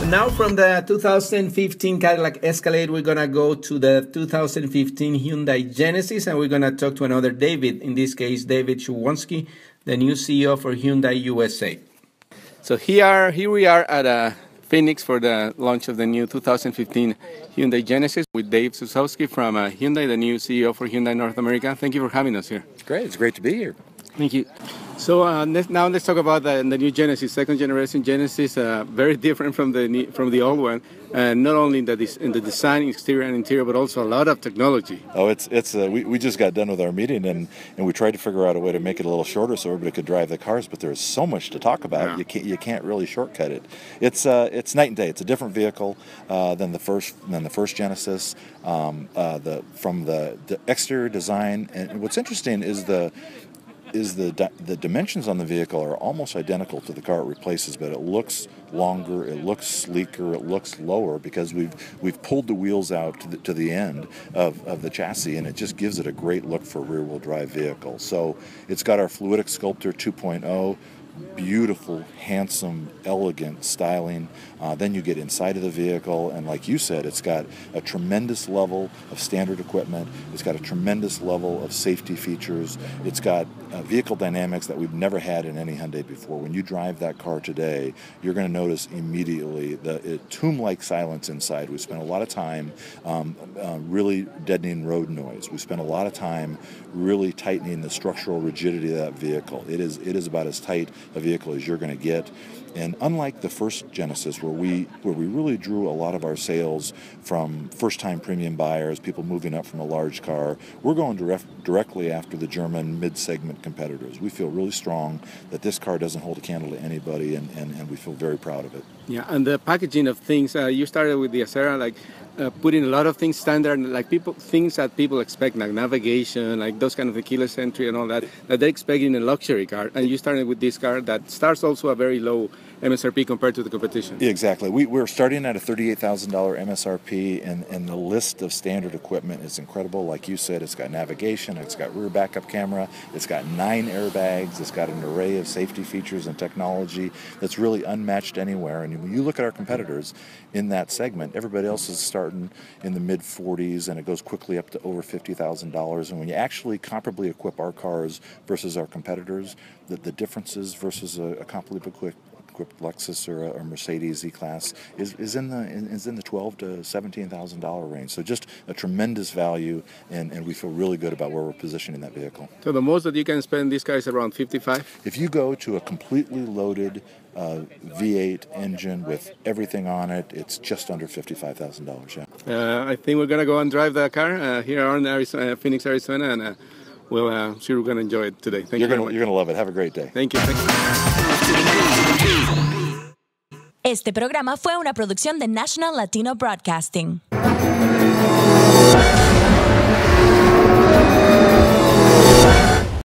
And now from the 2015 Cadillac Escalade, we're going to go to the 2015 Hyundai Genesis, and we're going to talk to another David, in this case, David Chudwonski, the new CEO for Hyundai USA. So here we are at Phoenix for the launch of the new 2015 Hyundai Genesis with Dave Susowski from Hyundai, the new CEO for Hyundai North America. Thank you for having us here. Great. It's great to be here. Thank you. So now let's talk about the new Genesis, second generation Genesis, very different from the old one, not only in the design, exterior and interior, but also a lot of technology. Oh, we just got done with our meeting and we tried to figure out a way to make it a little shorter so everybody could drive the cars, but there's so much to talk about. Yeah. You can't really shortcut it. It's night and day. It's a different vehicle than the first Genesis. From the exterior design, and what's interesting is the dimensions on the vehicle are almost identical to the car it replaces, but it looks longer, it looks sleeker, it looks lower because we've pulled the wheels out to the end of the chassis, and it just gives it a great look for a rear-wheel drive vehicle. So it's got our Fluidic Sculptor 2.0, beautiful, handsome, elegant styling. Then you get inside of the vehicle, and like you said, it's got a tremendous level of standard equipment. It's got a tremendous level of safety features. It's got vehicle dynamics that we've never had in any Hyundai before. When you drive that car today, you're going to notice immediately the tomb-like silence inside. We spent a lot of time really deadening road noise. We spent a lot of time really tightening the structural rigidity of that vehicle. It is about as tight a vehicle as you're going to get. And unlike the first Genesis, where we really drew a lot of our sales from first-time premium buyers, people moving up from a large car, we're going directly after the German mid-segment competitors. We feel really strong that this car doesn't hold a candle to anybody, and we feel very proud of it. Yeah, and the packaging of things, you started with the Acera, putting a lot of things standard, things that people expect, like navigation, like those kind of the keyless entry and all that they expect in a luxury car. And you started with this car that starts also a very low MSRP compared to the competition. Yeah, exactly. We're starting at a $38,000 MSRP, and the list of standard equipment is incredible. Like you said, it's got navigation, it's got rear backup camera, it's got 9 airbags, it's got an array of safety features and technology that's really unmatched anywhere. And when you look at our competitors in that segment, everybody else is starting in the mid-40s, and it goes quickly up to over $50,000. And when you actually comparably equip our cars versus our competitors, the differences versus a comparably equipped Lexus or a Mercedes E-Class is in the $12,000 to $17,000 range. So just a tremendous value, and we feel really good about where we're positioning that vehicle. So the most that you can spend this car is around $55,000? If you go to a completely loaded V8 engine with everything on it, it's just under $55,000. Yeah. I think we're gonna go and drive the car here in Phoenix, Arizona, and we're gonna enjoy it today. Thank you. You're gonna love it. Have a great day. Thank you. Este programa fue una producción de National Latino Broadcasting.